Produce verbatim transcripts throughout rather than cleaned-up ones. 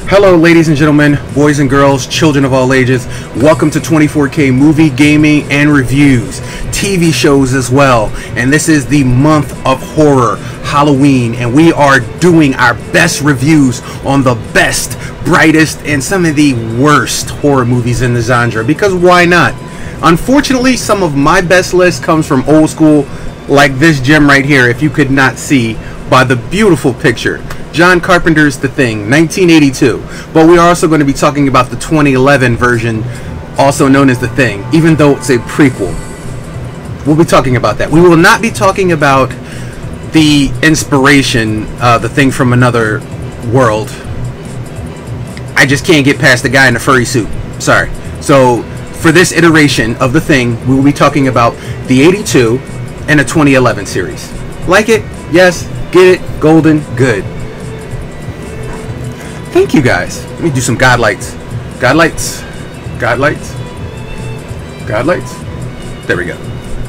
Hello ladies and gentlemen, boys and girls, children of all ages. Welcome to twenty-four K Movie, Gaming, and Reviews. T V shows as well. And this is the month of horror, Halloween. And we are doing our best reviews on the best, brightest, and some of the worst horror movies in the genre. Because why not? Unfortunately, some of my best list comes from old school, like this gem right here, if you could not see by the beautiful picture. John Carpenter's The Thing, nineteen eighty-two. But we are also going to be talking about the twenty eleven version, also known as The Thing, even though it's a prequel. We'll be talking about that. We will not be talking about the inspiration, uh, The Thing from Another World. I just can't get past the guy in the furry suit. Sorry. So, for this iteration of The Thing, we will be talking about the eighty-two and the twenty eleven series. Like it? Yes. Get it? Golden? Good. Thank you guys. Let me do some God lights. God lights. God lights. God lights. There we go.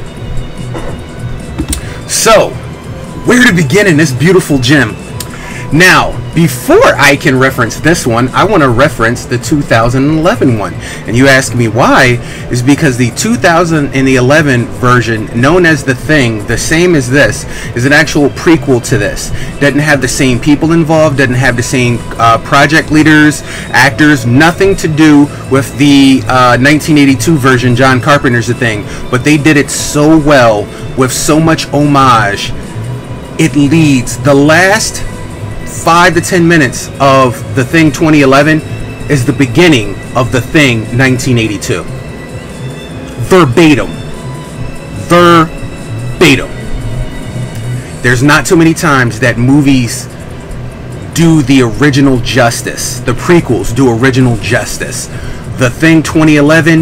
So, where to begin in this beautiful gem? Now, before I can reference this one, I want to reference the two thousand eleven one. And you ask me why, is because the two thousand eleven version, known as The Thing, the same as this, is an actual prequel to this. Doesn't have the same people involved, doesn't have the same uh, project leaders, actors, nothing to do with the uh, nineteen eighty-two version, John Carpenter's The Thing. But they did it so well, with so much homage, it leads. The last five to ten minutes of The Thing twenty eleven is the beginning of The Thing nineteen eighty-two. Verbatim. Verbatim. There's not too many times that movies do the original justice. The prequels do original justice. The Thing twenty eleven.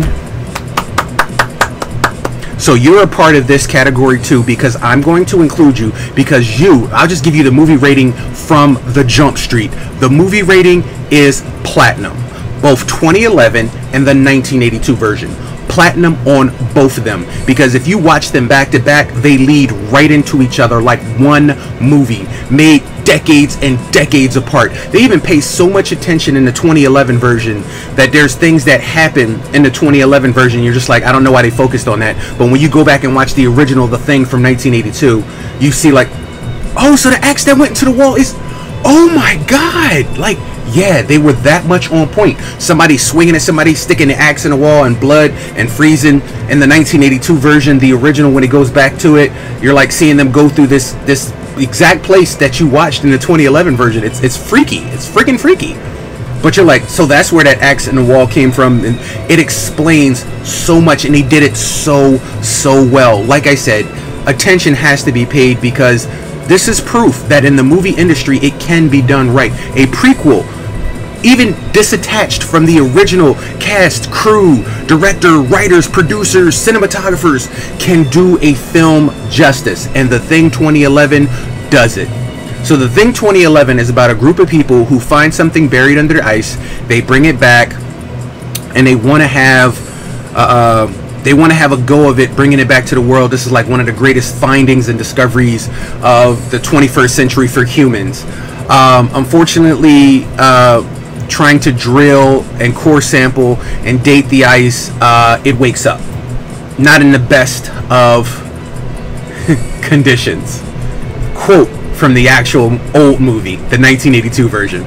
So you're a part of this category too, because I'm going to include you, because you, I'll just give you the movie rating from the Jump Street. The movie rating is platinum, both twenty eleven and the nineteen eighty-two version. Platinum on both of them, because if you watch them back to back, they lead right into each other like one movie, made decades and decades apart. They even pay so much attention in the twenty eleven version that there's things that happen in the twenty eleven version, you're just like, I don't know why they focused on that. But when you go back and watch the original The Thing from nineteen eighty-two, you see like, oh, so the axe that went into the wall is, oh my god, like, yeah, they were that much on point. Somebody swinging at somebody, sticking the axe in the wall, and blood and freezing. In the nineteen eighty-two version, the original, when it goes back to it, you're like seeing them go through this this exact place that you watched in the twenty eleven version. It's it's freaky. It's freaking freaky. But you're like, so that's where that axe in the wall came from, and it explains so much, and they did it so so well. Like I said, attention has to be paid, because this is proof that in the movie industry it can be done right. A prequel, even disattached from the original cast, crew, director, writers, producers, cinematographers, can do a film justice, and The Thing twenty eleven does it. So The Thing twenty eleven is about a group of people who find something buried under ice, they bring it back, and they want to have uh, they want to have a go of it, bringing it back to the world. This is like one of the greatest findings and discoveries of the twenty-first century for humans. Um, unfortunately, uh, trying to drill and core sample and date the ice, uh, it wakes up. Not in the best of conditions. Quote from the actual old movie, the nineteen eighty-two version.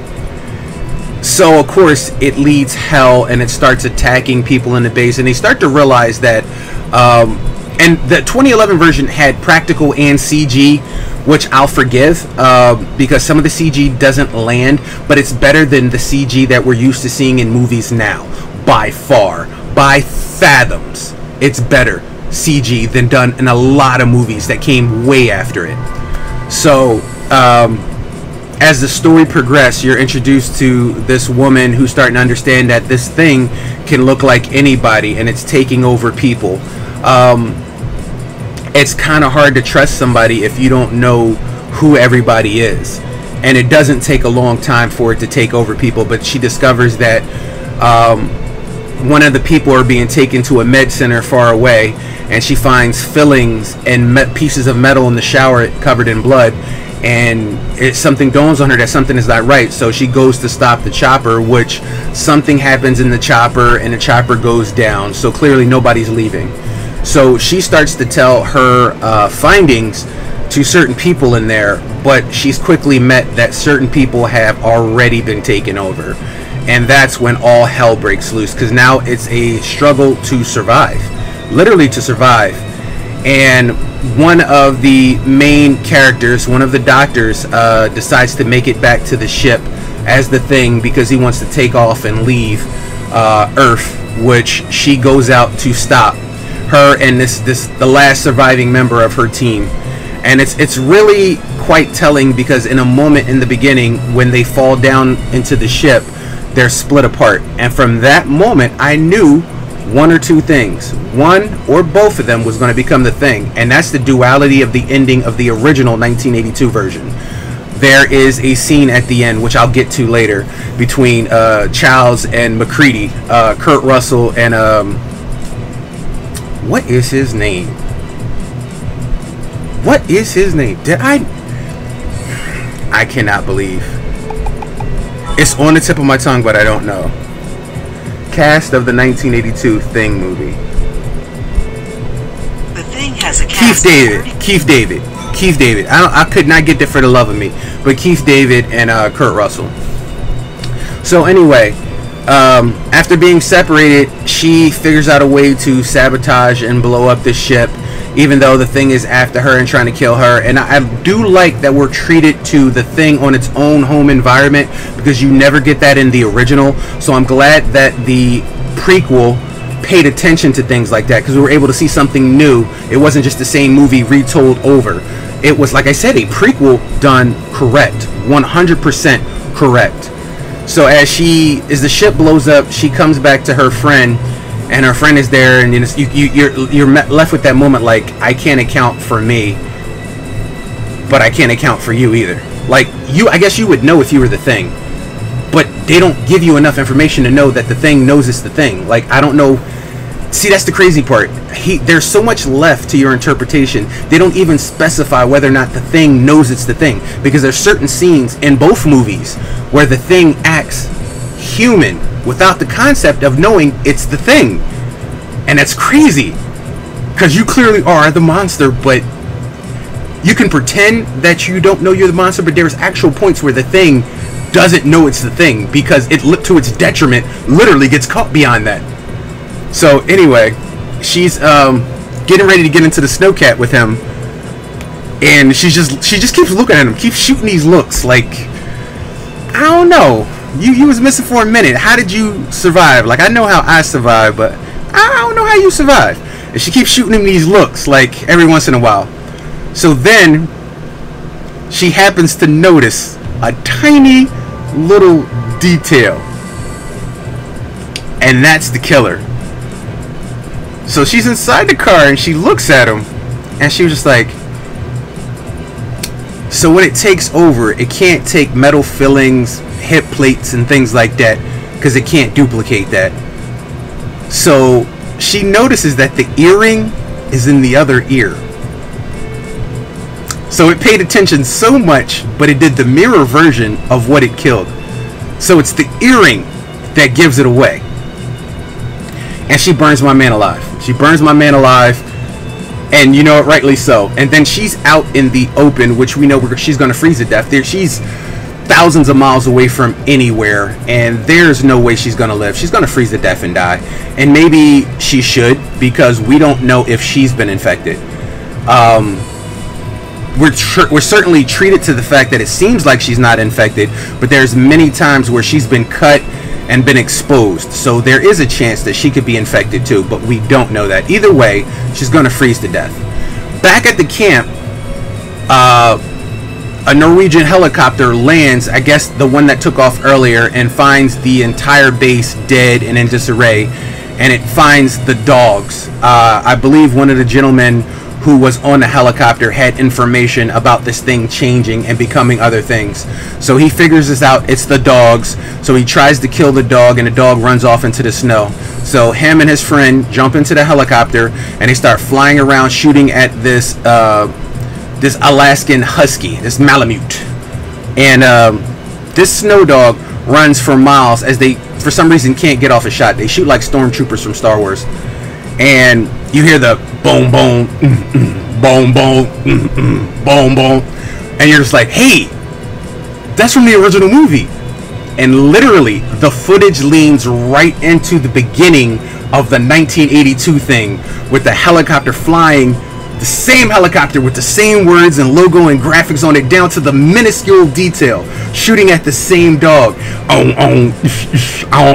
So, of course, it leads hell, and it starts attacking people in the base, and they start to realize that, um, and the twenty eleven version had practical and C G, which I'll forgive, uh, because some of the C G doesn't land, but it's better than the C G that we're used to seeing in movies now. By far. By fathoms. It's better C G than done in a lot of movies that came way after it. So, um, as the story progresses, you're introduced to this woman who's starting to understand that this thing can look like anybody, and it's taking over people. Um, it's kind of hard to trust somebody if you don't know who everybody is, and it doesn't take a long time for it to take over people. But she discovers that um, one of the people are being taken to a med center far away, and she finds fillings and pieces of metal in the shower covered in blood, and it, something dawns on her that something is not right. So she goes to stop the chopper, which something happens in the chopper, and the chopper goes down. So clearly nobody's leaving. So she starts to tell her uh, findings to certain people in there, but she's quickly met that certain people have already been taken over. And that's when all hell breaks loose, because now it's a struggle to survive, literally to survive. And one of the main characters, one of the doctors, uh, decides to make it back to the ship as the Thing, because he wants to take off and leave uh, Earth, which she goes out to stop. Her and this this the last surviving member of her team. And it's it's really quite telling, because in a moment in the beginning when they fall down into the ship, they're split apart. And from that moment I knew one or two things. One or both of them was going to become the Thing, and that's the duality of the ending of the original nineteen eighty-two version. There is a scene at the end, which I'll get to later, between uh, Charles and MacReady, uh, Kurt Russell and um, what is his name? What is his name? Did I? I cannot believe. It's on the tip of my tongue, but I don't know. Cast of the nineteen eighty-two Thing movie. The Thing has a Keith cast. David. Keith David. Keith David. I don't, I could not get there for the love of me, but Keith David and uh, Kurt Russell. So anyway, um, after being separated, she figures out a way to sabotage and blow up the ship, even though the Thing is after her and trying to kill her. And I, I do like that we're treated to the Thing on its own home environment, because you never get that in the original. So I'm glad that the prequel paid attention to things like that, because we were able to see something new. It wasn't just the same movie retold over. It was, like I said, a prequel done correct, one hundred percent correct. So as she, as the ship blows up, she comes back to her friend, and her friend is there, and you, you, you're you're left with that moment like, I can't account for me, but I can't account for you either. Like, you, I guess you would know if you were the Thing, but they don't give you enough information to know that the Thing knows it's the Thing. Like, I don't know. See, that's the crazy part. He, there's so much left to your interpretation. They don't even specify whether or not the Thing knows it's the Thing, because there's certain scenes in both movies where the Thing acts human without the concept of knowing it's the Thing. And that's crazy, because you clearly are the monster, but you can pretend that you don't know you're the monster, but there's actual points where the Thing doesn't know it's the Thing, because it, to its detriment, literally gets caught beyond that. So anyway, she's um, getting ready to get into the snowcat with him, and she's just she just keeps looking at him, keeps shooting these looks like, I don't know, you you was missing for a minute. How did you survive? Like, I know how I survived, but I don't know how you survive. And she keeps shooting him these looks like every once in a while. So then she happens to notice a tiny little detail, and that's the killer. So she's inside the car and she looks at him, and she was just like, so when it takes over, it can't take metal fillings, hip plates, and things like that, because it can't duplicate that. So she notices that the earring is in the other ear. So it paid attention so much, but it did the mirror version of what it killed. So it's the earring that gives it away. And she burns my man alive. She burns my man alive, and you know it, rightly so. And then she's out in the open, which we know we're, she's going to freeze to death. There, she's thousands of miles away from anywhere, and there's no way she's going to live. She's going to freeze to death and die. And maybe she should, because we don't know if she's been infected. Um, we're tr we're certainly treated to the fact that it seems like she's not infected, but there's many times where she's been cut and been exposed, so there is a chance that she could be infected too, but we don't know that. Either way, she's going to freeze to death. Back at the camp, uh, a Norwegian helicopter lands, I guess the one that took off earlier, and finds the entire base dead and in disarray, and it finds the dogs. Uh, I believe one of the gentlemen who was on the helicopter had information about this thing changing and becoming other things. So he figures this out, it's the dogs. So he tries to kill the dog, and the dog runs off into the snow. So him and his friend jump into the helicopter, and they start flying around shooting at this uh, this Alaskan husky, this Malamute, and um, this snow dog runs for miles as they, for some reason, can't get off a shot. They shoot like stormtroopers from Star Wars, and you hear the boom, boom, boom, boom, boom, boom, and you're just like, hey, that's from the original movie. And literally, the footage leans right into the beginning of the nineteen eighty-two thing with the helicopter flying, the same helicopter with the same words and logo and graphics on it down to the minuscule detail, shooting at the same dog. Oh, oh, oh,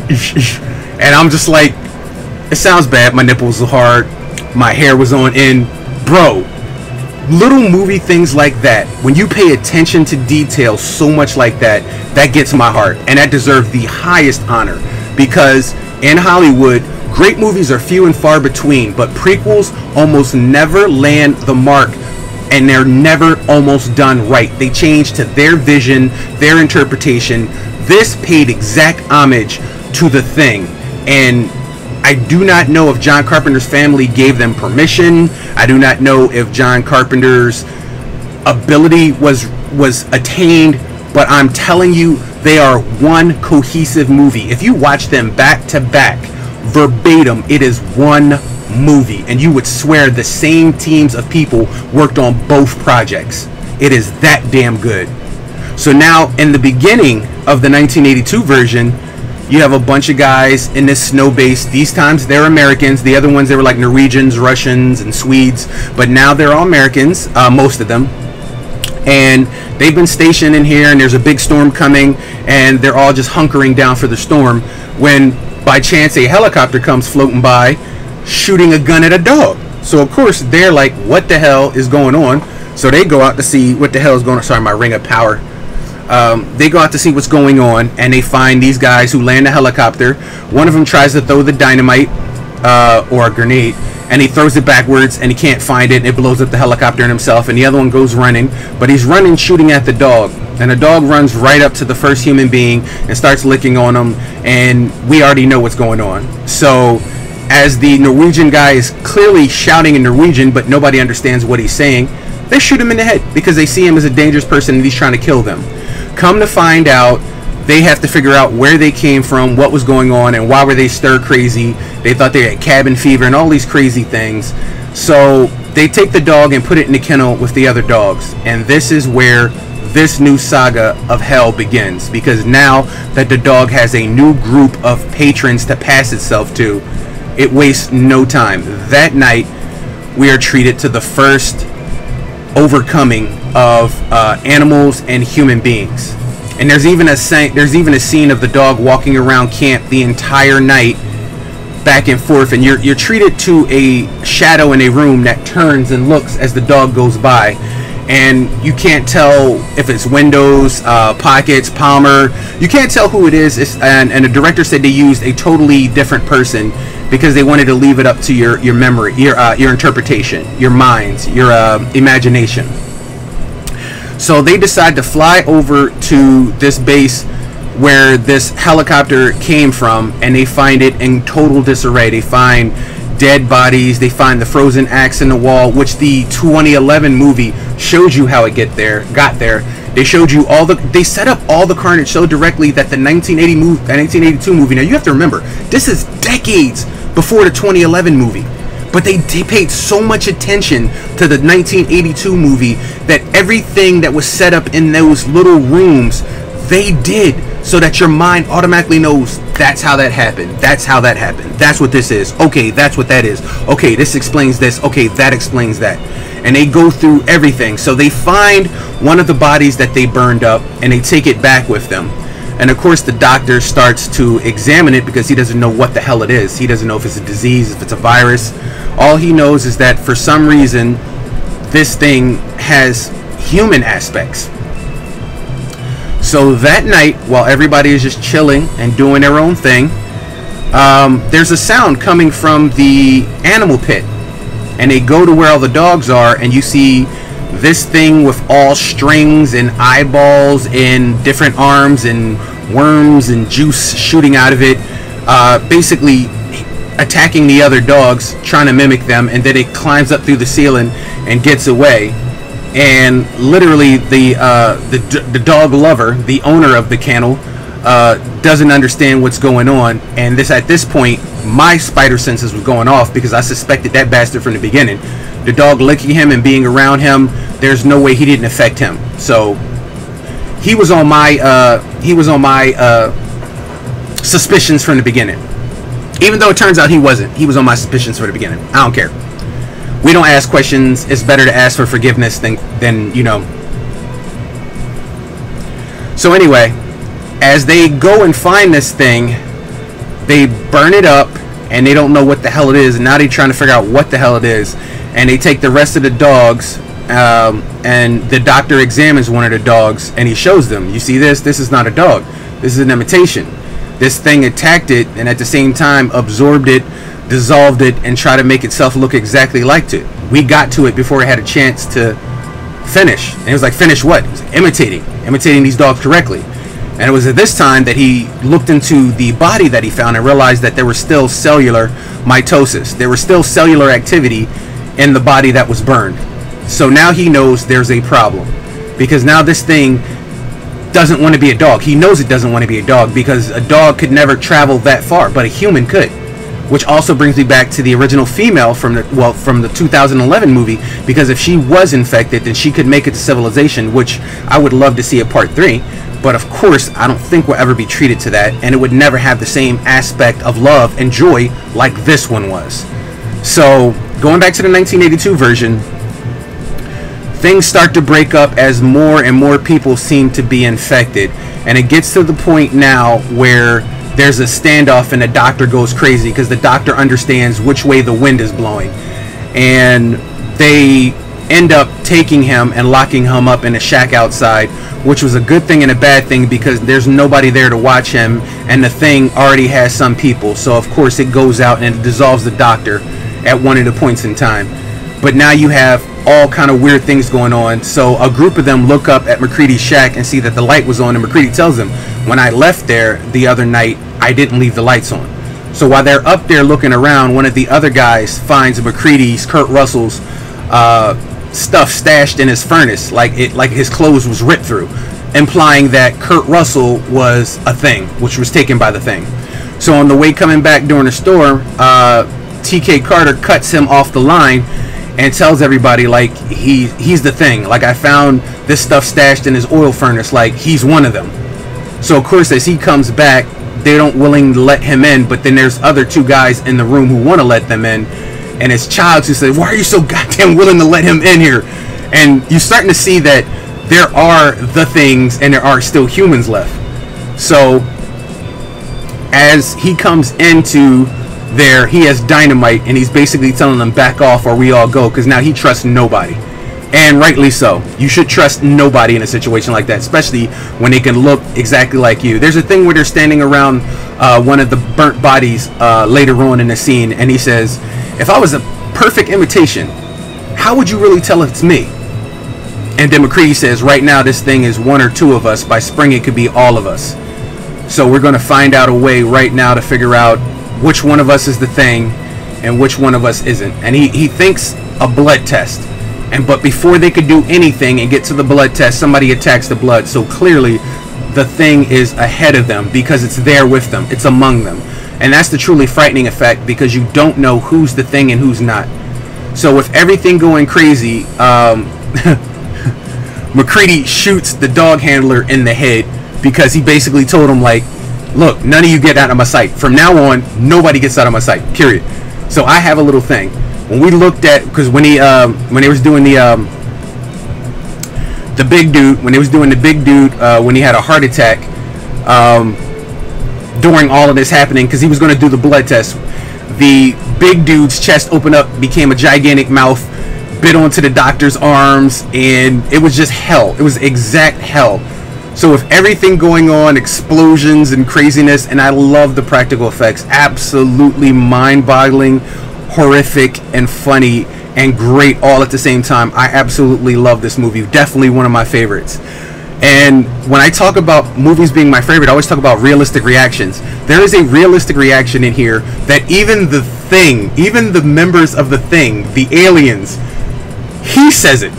oh. And I'm just like, it sounds bad. My nipples are hard. My hair was on end. Bro, little movie things like that, when you pay attention to detail so much like that, that gets my heart, and that deserves the highest honor, because in Hollywood, great movies are few and far between, but prequels almost never land the mark, and they're never almost done right. They change to their vision, their interpretation. This paid exact homage to the thing, and I do not know if John Carpenter's family gave them permission. I do not know if John Carpenter's ability was was attained, but I'm telling you, they are one cohesive movie. If you watch them back to back, verbatim, it is one movie, and you would swear the same teams of people worked on both projects. It is that damn good. So now, in the beginning of the nineteen eighty-two version, you have a bunch of guys in this snow base. These times they're Americans. The other ones, they were like Norwegians, Russians, and Swedes. But now they're all Americans, uh, most of them. And they've been stationed in here, and there's a big storm coming, and they're all just hunkering down for the storm, when by chance a helicopter comes floating by, shooting a gun at a dog. So of course they're like, what the hell is going on? So they go out to see what the hell is going on. Sorry, my ring of power. Um, they go out to see what's going on, and they find these guys who land a helicopter. One of them tries to throw the dynamite uh, or a grenade, and he throws it backwards, and he can't find it, and it blows up the helicopter and himself, and the other one goes running, but he's running shooting at the dog, and the dog runs right up to the first human being and starts licking on him, and we already know what's going on. So as the Norwegian guy is clearly shouting in Norwegian, but nobody understands what he's saying, they shoot him in the head because they see him as a dangerous person and he's trying to kill them. Come to find out, they have to figure out where they came from, what was going on, and why were they stir crazy. They thought they had cabin fever and all these crazy things. So they take the dog and put it in the kennel with the other dogs. And this is where this new saga of hell begins, because now that the dog has a new group of patrons to pass itself to, it wastes no time. That night, we are treated to the first overcoming of uh, animals and human beings, and there's even a there's even a scene of the dog walking around camp the entire night, back and forth, and you're you're treated to a shadow in a room that turns and looks as the dog goes by, and you can't tell if it's Windows, uh, Pockets, Palmer. You can't tell who it is. It's, and, and the director said they used a totally different person because they wanted to leave it up to your your memory, your uh, your interpretation, your minds, your uh, imagination. So they decide to fly over to this base where this helicopter came from, and they find it in total disarray. They find dead bodies. They find the frozen axe in the wall, which the twenty eleven movie showed you how it get there, got there. They showed you all the, they set up all the carnage so directly that the nineteen eighty movie, nineteen eighty-two movie. Now you have to remember, this is decades before the twenty eleven movie. But they, they paid so much attention to the nineteen eighty-two movie that everything that was set up in those little rooms, they did, so that your mind automatically knows that's how that happened. That's how that happened. That's what this is. Okay, that's what that is. Okay, this explains this. Okay, that explains that. And they go through everything. So they find one of the bodies that they burned up, and they take it back with them. And of course the doctor starts to examine it because he doesn't know what the hell it is. He doesn't know if it's a disease, if it's a virus. All he knows is that for some reason this thing has human aspects. So that night, while everybody is just chilling and doing their own thing, um, there's a sound coming from the animal pit. And they go to where all the dogs are, and you see this thing with all strings and eyeballs and different arms and worms and juice shooting out of it, uh, basically attacking the other dogs, trying to mimic them, and then it climbs up through the ceiling and gets away. and literally the uh, the the dog lover, the owner of the kennel, uh, doesn't understand what's going on. And this at this point, my spider senses was going off because I suspected that bastard from the beginning. The dog licking him and being around him, there's no way he didn't affect him. So he was on my uh, he was on my uh, suspicions from the beginning. Even though it turns out he wasn't, he was on my suspicions from the beginning. I don't care. We don't ask questions. It's better to ask for forgiveness than than you know. So anyway, as they go and find this thing, they burn it up, and they don't know what the hell it is. And now they're trying to figure out what the hell it is. And they take the rest of the dogs, um, and the doctor examines one of the dogs, and he shows them, you see this? This is not a dog. This is an imitation. This thing attacked it, and at the same time absorbed it, dissolved it, and tried to make itself look exactly like it. We got to it before it had a chance to finish. And it was like, finish what? It was imitating. Imitating these dogs correctly. And it was at this time that he looked into the body that he found and realized that there was still cellular mitosis. There was still cellular activity in the body that was burned. So now he knows there's a problem, because now this thing doesn't want to be a dog. He knows it doesn't want to be a dog because a dog could never travel that far, but a human could. Which also brings me back to the original female from the well from the two thousand eleven movie, because if she was infected, then she could make it to civilization, which I would love to see a part three. But of course, I don't think we'll ever be treated to that, and it would never have the same aspect of love and joy like this one was. So going back to the nineteen eighty-two version, things start to break up as more and more people seem to be infected, and it gets to the point now where there's a standoff and the doctor goes crazy because the doctor understands which way the wind is blowing, and they end up taking him and locking him up in a shack outside, which was a good thing and a bad thing because there's nobody there to watch him, and the thing already has some people, so of course it goes out and it dissolves the doctor at one of the points in time. But now you have all kind of weird things going on. So a group of them look up at MacReady's shack and see that the light was on, and MacReady tells them, when I left there the other night, I didn't leave the lights on. So while they're up there looking around, one of the other guys finds MacReady's, Kurt Russell's uh, stuff stashed in his furnace, like it, like his clothes was ripped through, implying that Kurt Russell was a thing, which was taken by the thing. So on the way coming back during the storm, uh, T K Carter cuts him off the line and tells everybody, like, he he's the thing. Like, I found this stuff stashed in his oil furnace, like he's one of them. So of course, as he comes back, they don't willing to let him in, but then there's other two guys in the room who want to let them in, and it's Childs who says, why are you so goddamn willing to let him in here? And you're starting to see that there are the things and there are still humans left. So as he comes into there, he has dynamite, and he's basically telling them back off or we all go, because now he trusts nobody, and rightly so. You should trust nobody in a situation like that, especially when they can look exactly like you. There's a thing where they're standing around uh, one of the burnt bodies uh, later on in the scene, and he says, if I was a perfect imitation, how would you really tell it's me? And then MacReady says, right now this thing is one or two of us. By spring it could be all of us. So we're going to find out a way right now to figure out which one of us is the thing and which one of us isn't. And he, he thinks a blood test, and but before they could do anything and get to the blood test, somebody attacks the blood. So clearly the thing is ahead of them because it's there with them, it's among them. And that's the truly frightening effect, because you don't know who's the thing and who's not. So with everything going crazy, um, MacReady shoots the dog handler in the head, because he basically told him, like, look, none of you get out of my sight. From now on, nobody gets out of my sight, period. So I have a little thing. When we looked at, because when he, um, when they was doing the, um, the big dude, when they was doing the big dude, uh, when he had a heart attack, um, during all of this happening, because he was going to do the blood test, the big dude's chest opened up, became a gigantic mouth, bit onto the doctor's arms, and it was just hell. It was exact hell. So with everything going on, explosions and craziness, and I love the practical effects, absolutely mind-boggling, horrific, and funny, and great all at the same time. I absolutely love this movie. Definitely one of my favorites. And when I talk about movies being my favorite, I always talk about realistic reactions. There is a realistic reaction in here that even the Thing, even the members of the Thing, the aliens, he says it.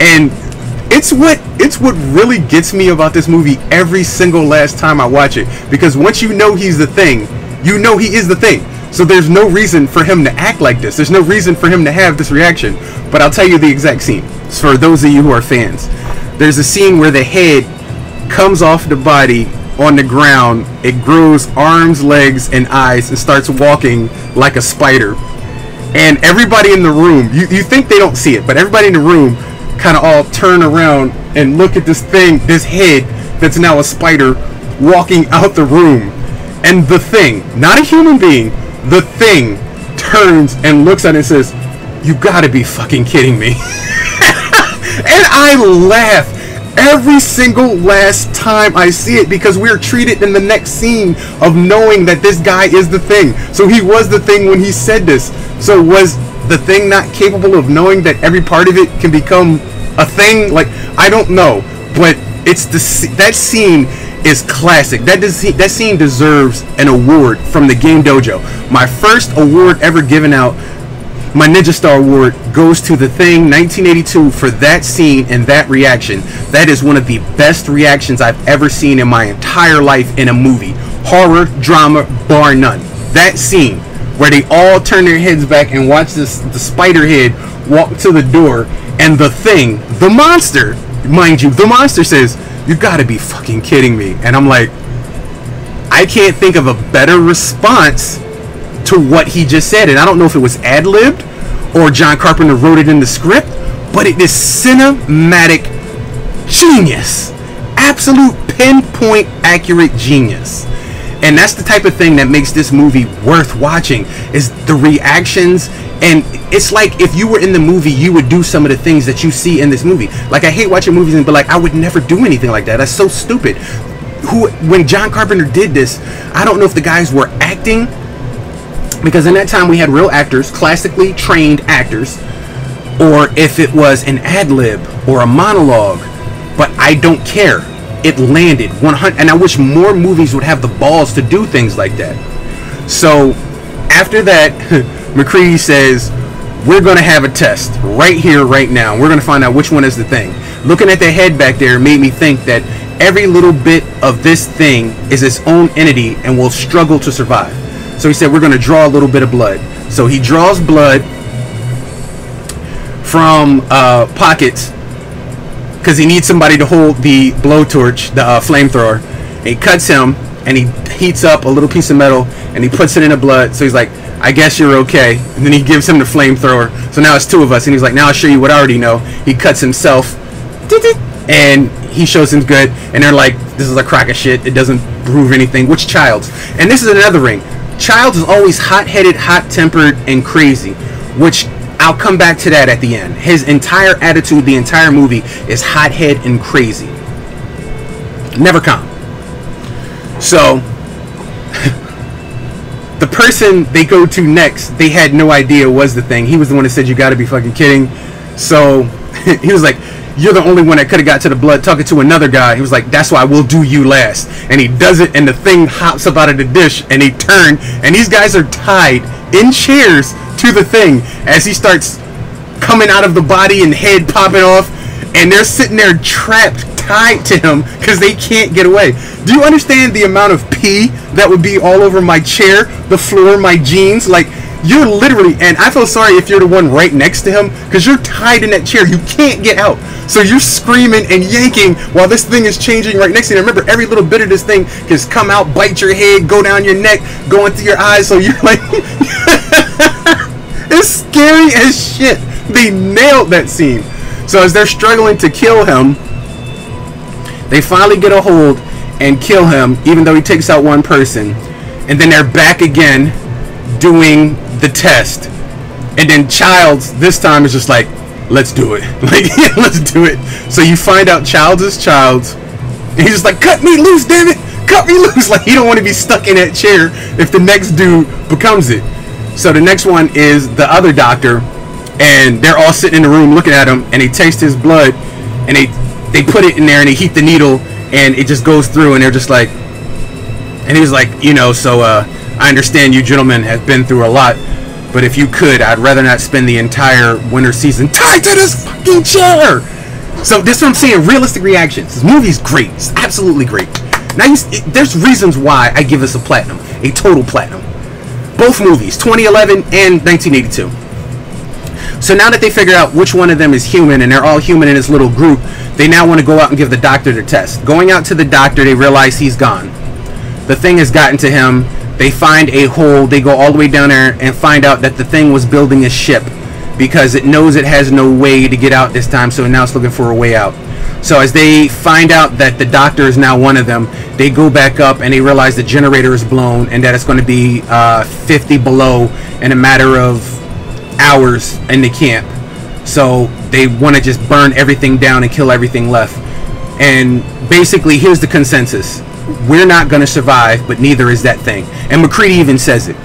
And it's what it's what really gets me about this movie every single last time I watch it, because once you know he's the thing, you know he is the thing. So there's no reason for him to act like this. There's no reason for him to have this reaction. But I'll tell you the exact scene. For those of you who are fans, there's a scene where the head comes off the body on the ground. It grows arms, legs, and eyes and starts walking like a spider. And everybody in the room, you, you think they don't see it, but everybody in the room kind of all turn around and look at this thing, this head that's now a spider walking out the room. And the thing, not a human being, the thing turns and looks at it and says, "You gotta be fucking kidding me." And I laugh every single last time I see it, because we're treated in the next scene of knowing that this guy is the thing. So he was the thing when he said this. So was the thing not capable of knowing that every part of it can become a thing? Like, I don't know, but it's the that scene is classic. That does that scene deserves an award from the Game Dojo. My first award ever given out, my Ninja Star Award, goes to The Thing nineteen eighty-two for that scene and that reaction. That is one of the best reactions I've ever seen in my entire life in a movie. Horror, drama, bar none. That scene where they all turn their heads back and watch this the spider head walk to the door, and the thing, the monster, mind you, the monster says, "You gotta be fucking kidding me." And I'm like, I can't think of a better response to what he just said. And I don't know if it was ad-libbed or John Carpenter wrote it in the script, but it is cinematic genius. Absolute pinpoint accurate genius. And that's the type of thing that makes this movie worth watching, is the reactions. And it's like if you were in the movie, you would do some of the things that you see in this movie. Like, I hate watching movies and be like, I would never do anything like that. That's so stupid. Who, when John Carpenter did this, I don't know if the guys were acting, because in that time we had real actors, classically trained actors, or if it was an ad-lib or a monologue. But I don't care. It landed one hundred, and I wish more movies would have the balls to do things like that. So after that, MacReady says, we're going to have a test right here, right now. We're going to find out which one is the thing. Looking at the head back there made me think that every little bit of this thing is its own entity and will struggle to survive. So he said, we're going to draw a little bit of blood. So he draws blood from uh, pockets, because he needs somebody to hold the blowtorch, the uh, flamethrower. And he cuts him, and he heats up a little piece of metal, and he puts it in the blood. So he's like, I guess you're okay. And then he gives him the flamethrower. So now it's two of us, and he's like, now I'll show you what I already know. He cuts himself, and he shows him good. And they're like, this is a crock of shit. It doesn't prove anything. Which Childs? And this is another ring. Childs is always hot-headed, hot-tempered, and crazy, which I'll come back to that at the end. His entire attitude, the entire movie, is hothead and crazy. Never calm. So, the person they go to next, they had no idea was the thing. He was the one that said, you gotta be fucking kidding. So, he was like, you're the only one that could have got to the blood, talking to another guy. He was like, that's why we'll do you last. And he does it, and the thing hops up out of the dish, and they turn, and these guys are tied in chairs to the thing as he starts coming out of the body and head popping off, and they're sitting there trapped, tied to him, because they can't get away. Do you understand the amount of pee that would be all over my chair, the floor, my jeans? Like, you're literally, and I feel sorry if you're the one right next to him, because you're tied in that chair. You can't get out. So you're screaming and yanking while this thing is changing right next to you. And remember, every little bit of this thing can come out, bite your head, go down your neck, go into your eyes. So you're like, it's scary as shit. They nailed that scene. So as they're struggling to kill him, they finally get a hold and kill him, even though he takes out one person. And then they're back again doing the test. And then Childs this time is just like, let's do it. Like, yeah, let's do it. So you find out Childs is Childs, and he's just like, cut me loose, damn it, cut me loose. Like, he don't want to be stuck in that chair if the next dude becomes it. So the next one is the other doctor, and they're all sitting in the room looking at him, and they taste his blood, and they they put it in there, and they heat the needle, and it just goes through, and they're just like, and he was like, you know, so uh I understand you gentlemen have been through a lot, but if you could, I'd rather not spend the entire winter season tied to this fucking chair. So this is what I'm saying. Realistic reactions. This movie's great. It's absolutely great. Now you, it, there's reasons why I give this a platinum, a total platinum. Both movies, twenty eleven and nineteen eighty-two. So now that they figure out which one of them is human, and they're all human in this little group, they now want to go out and give the doctor their test. Going out to the doctor, they realize he's gone. The thing has gotten to him. They find a hole. They go all the way down there and find out that the thing was building a ship, because it knows it has no way to get out this time, so now it's looking for a way out. So as they find out that the doctor is now one of them, they go back up and they realize the generator is blown and that it's going to be uh, fifty below in a matter of hours in the camp. So they want to just burn everything down and kill everything left. And basically, here's the consensus. We're not going to survive, but neither is that thing. And MacReady even says it.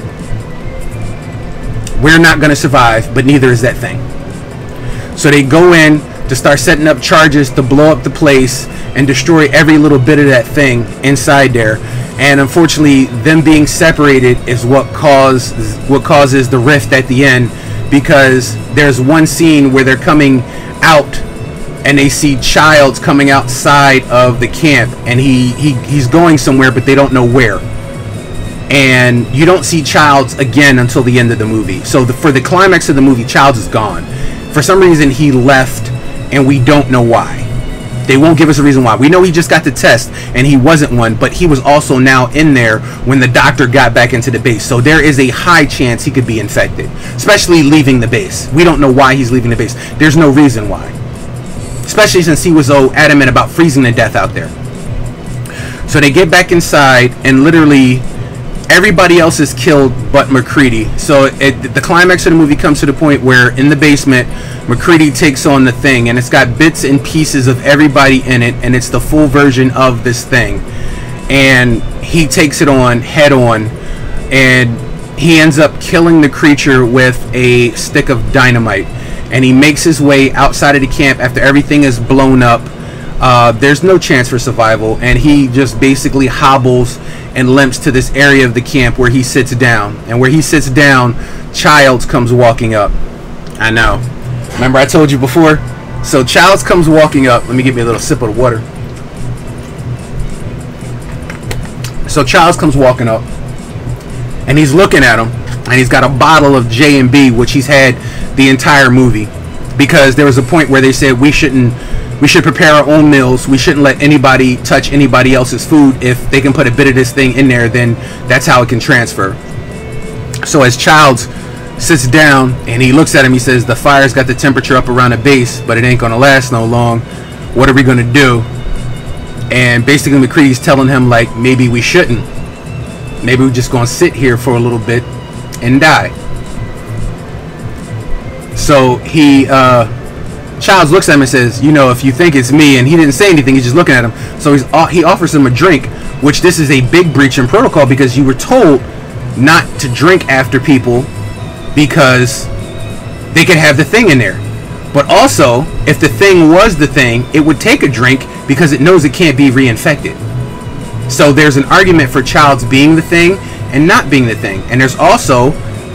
We're not going to survive, but neither is that thing. So they go in to start setting up charges to blow up the place and destroy every little bit of that thing inside there. And unfortunately, them being separated is what cause what causes the rift at the end, because there's one scene where they're coming out and they see Childs coming outside of the camp, and he, he he's going somewhere, but they don't know where. And you don't see Childs again until the end of the movie. So the, for the climax of the movie, Childs is gone. For some reason, he left, and we don't know why. They won't give us a reason why. We know he just got the test, and he wasn't one, but he was also now in there when the doctor got back into the base. So there is a high chance he could be infected, especially leaving the base. We don't know why he's leaving the base. There's no reason why, especially since he was so adamant about freezing to death out there. So they get back inside, and literally everybody else is killed but MacReady. So it, the climax of the movie comes to the point where in the basement, MacReady takes on the thing, and it's got bits and pieces of everybody in it, and it's the full version of this thing. And he takes it on head on, and he ends up killing the creature with a stick of dynamite. And he makes his way outside of the camp after everything is blown up. Uh, there's no chance for survival, and he just basically hobbles and limps to this area of the camp where he sits down. And where he sits down, Childs comes walking up. I know. Remember I told you before? So Childs comes walking up. Let me give me a little sip of the water. So Childs comes walking up, and he's looking at him, and he's got a bottle of J and B, which he's had the entire movie, because there was a point where they said we shouldn't we should prepare our own meals. We shouldn't let anybody touch anybody else's food. If they can put a bit of this thing in there, then that's how it can transfer. So as Childs sits down and he looks at him, he says, the fire's got the temperature up around the base, but it ain't gonna last no long. What are we gonna do? And basically MacReady's telling him, like, maybe we shouldn't. Maybe we're just gonna sit here for a little bit and die. So he uh Childs looks at him and says, you know, if you think it's me, and he didn't say anything, he's just looking at him. So he's he offers him a drink, which this is a big breach in protocol, because you were told not to drink after people because they could have the thing in there. But also, if the thing was the thing, it would take a drink because it knows it can't be reinfected. So there's an argument for Childs being the thing and not being the thing. And there's also,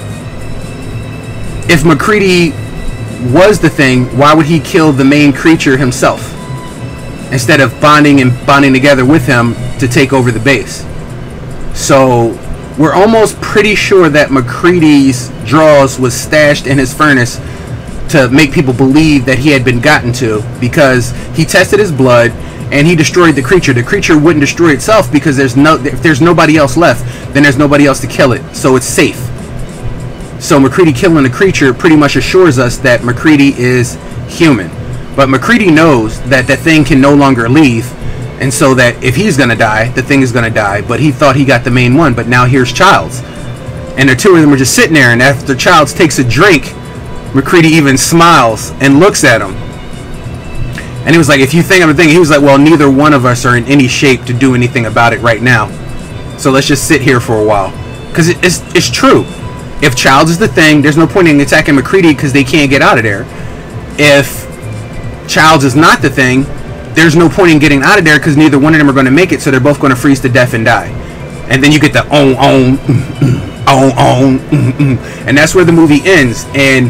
if MacReady was the thing, why would he kill the main creature himself instead of bonding and bonding together with him to take over the base? So we're almost pretty sure that MacReady's draws was stashed in his furnace to make people believe that he had been gotten to, because he tested his blood and he destroyed the creature. The creature wouldn't destroy itself because there's no if there's nobody else left, then there's nobody else to kill it, so it's safe. So MacReady killing the creature pretty much assures us that MacReady is human. But MacReady knows that that thing can no longer leave, and so that if he's going to die, the thing is going to die. But he thought he got the main one, but now here's Childs. And the two of them are just sitting there, and after Childs takes a drink, MacReady even smiles and looks at him. And he was like, if you think I'm a thing, he was like, well, neither one of us are in any shape to do anything about it right now. So let's just sit here for a while. Because it, it's, it's true. If Childs is the thing, there's no point in attacking MacReady because they can't get out of there. If Childs is not the thing, there's no point in getting out of there because neither one of them are going to make it, so they're both going to freeze to death and die. And then you get the on, on, on, on, and that's where the movie ends. And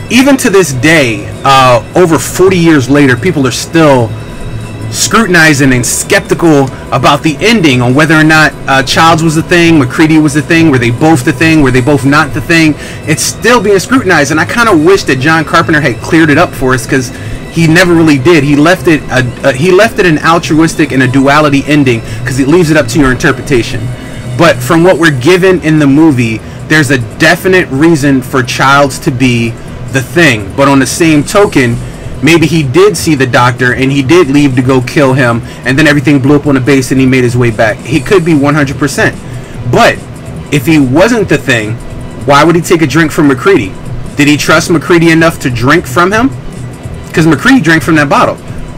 even to this day, uh, over forty years later, people are still scrutinizing and skeptical about the ending, on whether or not uh, Childs was the thing, MacReady was the thing, were they both the thing, were they both not the thing. It's still being scrutinized, and I kind of wish that John Carpenter had cleared it up for us, because he never really did. He left it a, a, he left it an altruistic and a duality ending, because it leaves it up to your interpretation. But from what we're given in the movie, there's a definite reason for Childs to be the thing. But on the same token, maybe he did see the doctor and he did leave to go kill him, and then everything blew up on the base and he made his way back. He could be one hundred percent. But if he wasn't the thing, why would he take a drink from MacReady? Did he trust MacReady enough to drink from him? Because MacReady drank from that bottle.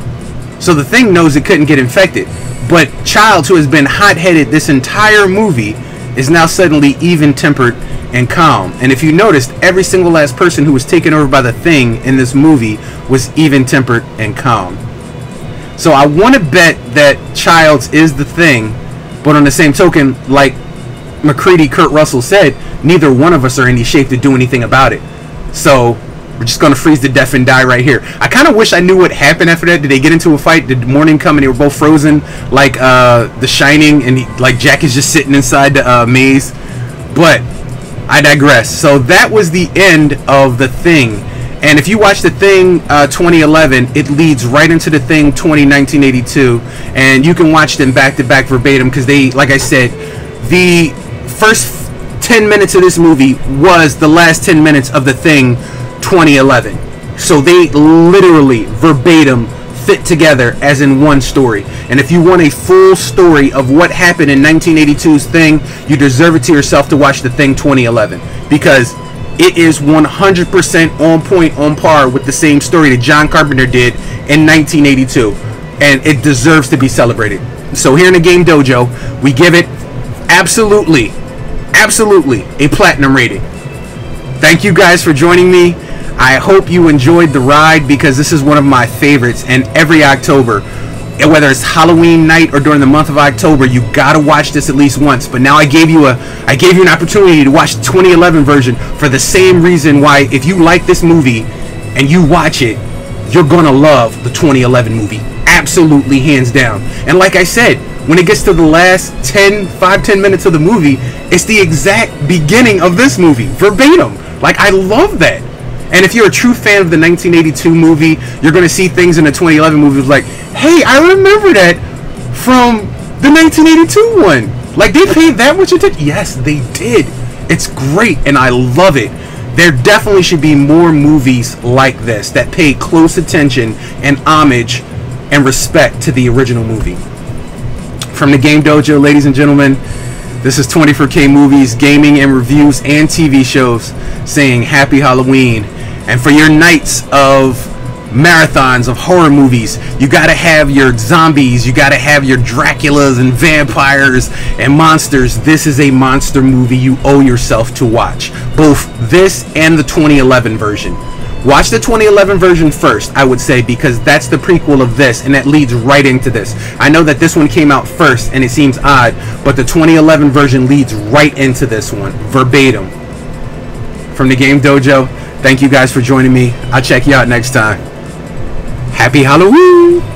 So the thing knows it couldn't get infected. But Childs, who has been hot-headed this entire movie, is now suddenly even-tempered and calm. And if you noticed, every single last person who was taken over by the thing in this movie was even-tempered and calm. So I want to bet that Childs is the thing, but on the same token, like MacReady, Kurt Russell said, neither one of us are in any shape to do anything about it. So we're just going to freeze to death and die right here. I kind of wish I knew what happened after that. Did they get into a fight? Did morning come and they were both frozen like uh, The Shining, and he, like Jack is just sitting inside the uh, maze? But I digress. So that was the end of The Thing. And if you watch The Thing uh, twenty eleven, it leads right into The Thing twenty nineteen eighty-two. And you can watch them back to back verbatim, because they, like I said, the first ten minutes of this movie was the last ten minutes of The Thing twenty eleven. So they literally verbatim fit together as in one story. And if you want a full story of what happened in nineteen eighty-two's Thing, you deserve it to yourself to watch The Thing twenty eleven, because it is one hundred percent on point, on par with the same story that John Carpenter did in nineteen eighty-two, and it deserves to be celebrated. So here in the Game Dojo, we give it absolutely absolutely a platinum rating. Thank you guys for joining me. I hope you enjoyed the ride, because this is one of my favorites, and every October, whether it's Halloween night or during the month of October, you gotta watch this at least once. But now I gave you a I gave you an opportunity to watch the twenty eleven version for the same reason why, if you like this movie and you watch it, you're gonna love the twenty eleven movie. Absolutely, hands down. And like I said, when it gets to the last ten, five, ten minutes of the movie, it's the exact beginning of this movie, verbatim. Like, I love that. And if you're a true fan of the nineteen eighty-two movie, you're going to see things in the twenty eleven movie like, hey, I remember that from the nineteen eighty-two one. Like, they paid that much attention. Yes, they did. It's great, and I love it. There definitely should be more movies like this that pay close attention and homage and respect to the original movie. From the Game Dojo, ladies and gentlemen, this is twenty-four K Movies, gaming and reviews and T V shows, saying happy Halloween. And for your nights of marathons of horror movies, you gotta have your zombies, you gotta have your Draculas and vampires and monsters. This is a monster movie you owe yourself to watch. Both this and the twenty eleven version. Watch the twenty eleven version first, I would say, because that's the prequel of this, and that leads right into this. I know that this one came out first, and it seems odd, but the twenty eleven version leads right into this one, verbatim. From the Game Dojo, thank you guys for joining me. I'll check you out next time. Happy Halloween!